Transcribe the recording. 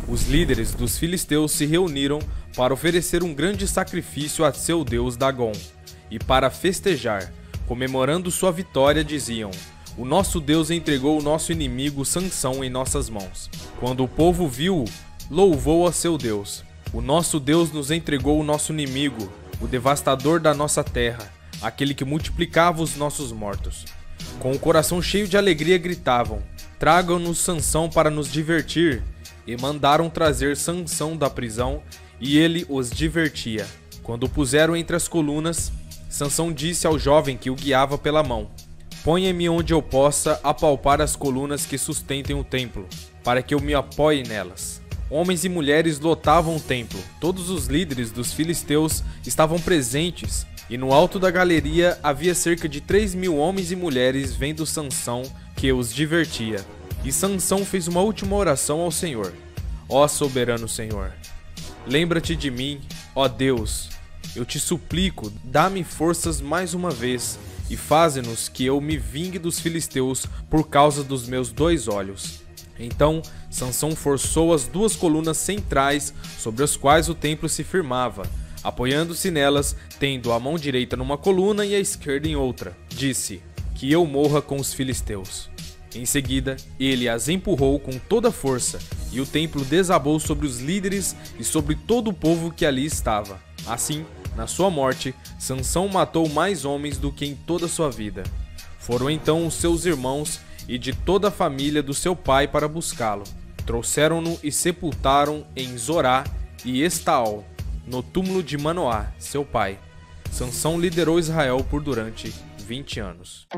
Os líderes dos filisteus se reuniram para oferecer um grande sacrifício a seu deus Dagom, e para festejar, comemorando sua vitória, diziam: "O nosso Deus entregou o nosso inimigo Sansão em nossas mãos." Quando o povo viu-o, louvou a seu Deus: "O nosso Deus nos entregou o nosso inimigo, o devastador da nossa terra, aquele que multiplicava os nossos mortos." Com o coração cheio de alegria gritavam: "Tragam-nos Sansão para nos divertir." E mandaram trazer Sansão da prisão, e ele os divertia. Quando o puseram entre as colunas, Sansão disse ao jovem que o guiava pela mão: "Ponha-me onde eu possa apalpar as colunas que sustentem o templo, para que eu me apoie nelas." Homens e mulheres lotavam o templo. Todos os líderes dos filisteus estavam presentes, e no alto da galeria havia cerca de 3.000 homens e mulheres vendo Sansão, que os divertia. E Sansão fez uma última oração ao Senhor: "Ó soberano Senhor, lembra-te de mim, ó Deus. Eu te suplico, dá-me forças mais uma vez, e faze-nos que eu me vingue dos filisteus por causa dos meus 2 olhos." Então Sansão forçou as 2 colunas centrais sobre as quais o templo se firmava, apoiando-se nelas, tendo a mão direita numa coluna e a esquerda em outra. Disse: "Que eu morra com os filisteus." Em seguida, ele as empurrou com toda a força, e o templo desabou sobre os líderes e sobre todo o povo que ali estava. Assim, na sua morte, Sansão matou mais homens do que em toda a sua vida. Foram então os seus irmãos e de toda a família do seu pai para buscá-lo. Trouxeram-no e sepultaram em Zorá e Estaol, no túmulo de Manoá, seu pai. Sansão liderou Israel por durante 20 anos.